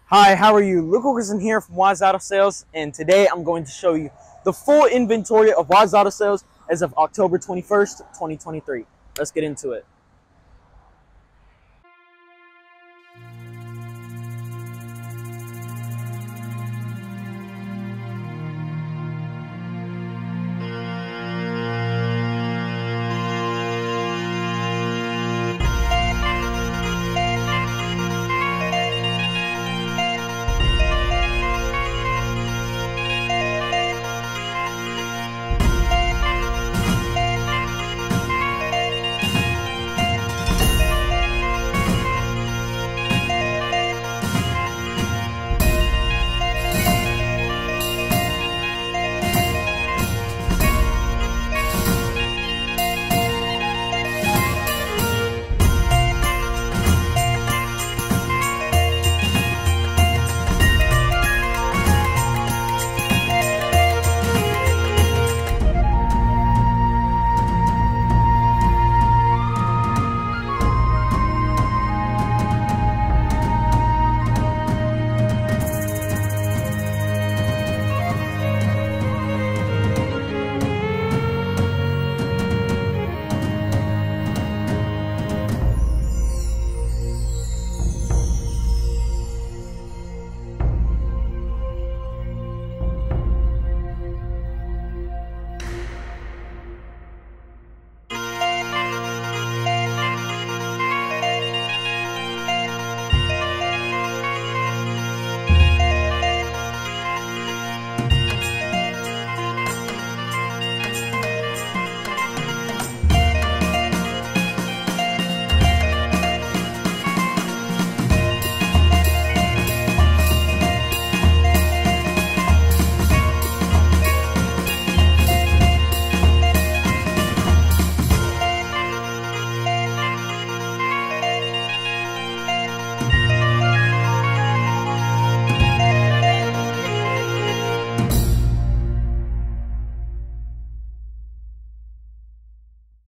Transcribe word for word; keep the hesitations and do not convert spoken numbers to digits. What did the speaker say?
Hi, how are you? Luke Wilkerson here from Wise Auto Sales, and today I'm going to show you the full inventory of Wise Auto Sales as of October twenty-first, twenty twenty-three. Let's get into it.